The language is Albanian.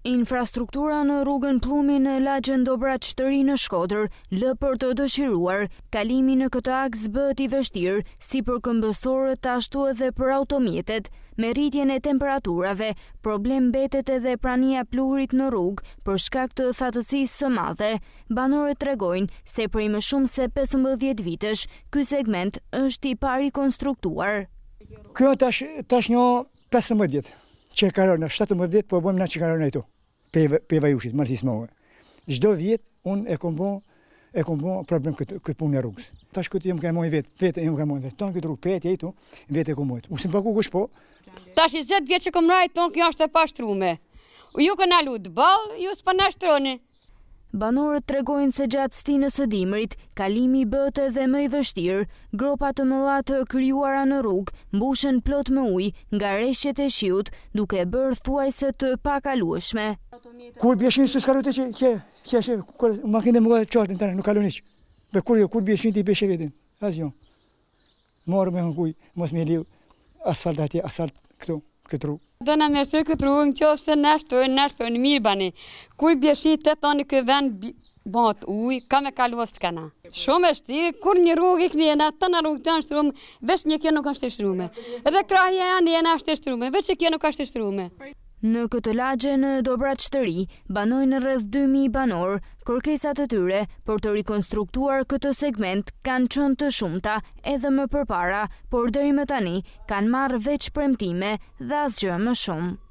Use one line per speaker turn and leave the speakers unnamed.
Infrastruktura në rrugën Plumi në lagjën Dobraç-Shtëri në Shkodër lë për të dëshiruar. Kalimi në këtë aks bëhet i vështirë si për këmbësorët ashtu edhe për automjetet. Me rritjen e temperaturave, problem mbetet edhe prania pluhurit në rrugë për shkak të thatësisë së madhe. Banorët tregojnë se prej më shumë se 15 vitesh, ky segment është i pari konstruktuar.
Kjo tash një 15 vjet. Që karon 17 po bëjmë na që karon ato. Pe vajushit, martismove. Çdo vit unë e kom bë problem këtë punë e rrugës. Tash këtë jam kamoj vetë jam kamoj. Ton këtë rrugë peti ato, vetë e komoj. Usim paku kush po.
Tash 20 vjet që kom rajt ton kjo është e pashtruar. Ju kanë lut ball, ju s'po na shtroni.
Banorët tregojnë se gjatë stinës së dimrit, kalimi bëhet edhe më i vështirë. Gropa të mëdha të krijuara në rrugë mbushen plot me ujë nga rreshjet e shiut, duke bërë thuajse të pakalueshme.
Kur bjeshin së skarote që makinë më çortën tani nuk kalon hiç. Be kur bjeshin ti beshe vetin. Asgjë. Morë me huj, mos më liu asfalt atje, asfalt këtu.
Do na mësoj këtë rrugë nëse na shtojnë mirë bani. Kur bjeshi 8 tani ky vend bot ujë, ka me kaluar s'kana. Shumë e vështirë, kur një rrugë ikni na tana rrugë të shtruar, veç një kjo nuk është e shtruar. Edhe krahja janë është e shtruar, veç që kjo nuk është e shtruar.
Në këtë lagje në Dobraç-Shtëri banojnë rreth 2000 banor. Kërkesat e tyre për të rikonstruktuar këtë segment kanë qenë të shumta edhe më përpara, por deri më tani kanë marrë veç premtime dhe asgjë më shumë.